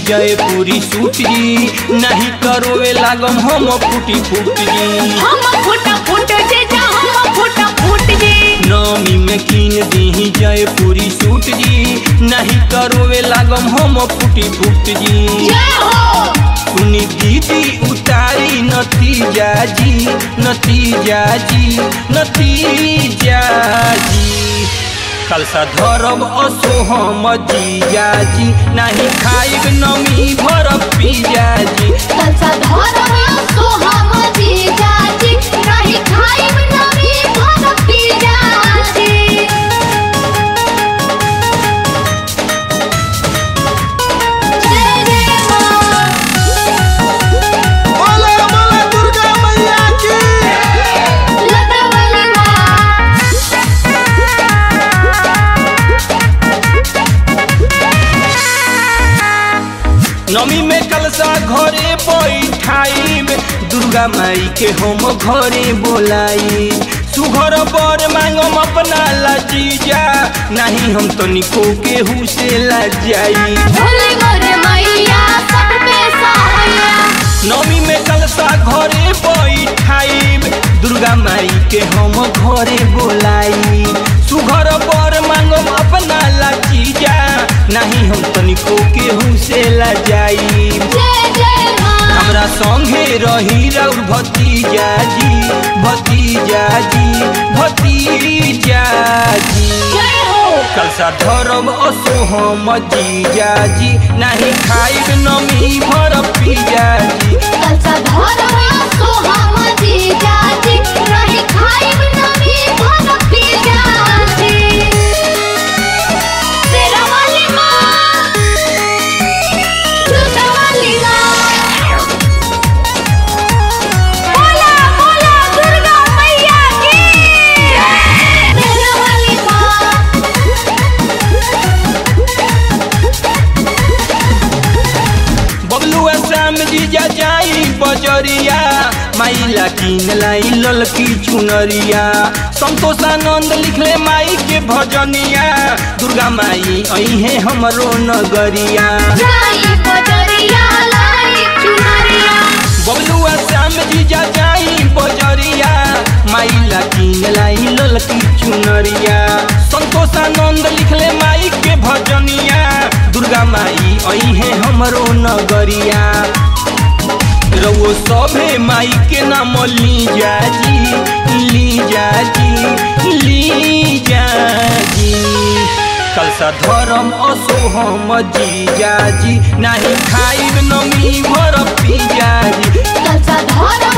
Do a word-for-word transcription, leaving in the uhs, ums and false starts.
जयपुरी suit जी नहीं करोवे लागम हम फूटी फूट जी हम फूटा फूट जीजा हम फूटा फूट जी नौमी में कीन दी जयपुरी सूट जी नहीं करोवे लागम हम फूटी फूट जी जय हो सुनी दीदी उतारी नतीजा जी नतीजा जी नतीजा जी कलसा धरब असो हम जीजा जी नहीं खाइब नमी भर पिया जी कलसा धरब असो हम जीजा जी नहीं खाइब नमी भर पिया जी जय जय मां बोले बोले दुर्गा मैया की लता वाली नमी में कलसा घरे बैठाइब दुर्गा माई के हम घरे बोलाई सुघर बर मांगम अपना लजीजा नहीं हम तो निको के हुसे लजाई भोले मोरे मैया सब पे सहाया नमी में कलसा घरे बैठाइब दुर्गा माई के हम घरे बोलाई सुघर बर मांगम अपना लजीजा नहीं हम तनिको केहू से लजाई जय जय मां हमरा संगे रही रउर भतीजा जी भतीजा जी भतीजा जी जय हो कलसा धरब असो हम जीजा जी नहीं खाइब नमी भर पिया जी कलसा धरब असो हम जीजा जी नहीं खाइब नमी भर पिया जी तेरा वाली मां लता वाली मां बोला बोला दुर्गा मैया की तेरा वाली मां बबलू श्याम जीजा जाई बजरिया माइला कीन लाई ललकी चुनरिया संतोषानंद लिखले माई के भजनिया दुर्गा माई अइहे हमरो नगरिया जाई बजरिया लाई चुनरिया बबलू श्याम जीजा जाई बजरिया माइला कीन लाई ललकी चुनरिया संतोषानंद लिखले माई के भजनिया दुर्गा माई अइहे हमरो नगरिया रउओ सभे माई के नाम लीजा जी लीजा जी लीजा जी कलसा धरम असो हम जीजा जी नहीं खाइब नमी भर पिया जी कलसा धरब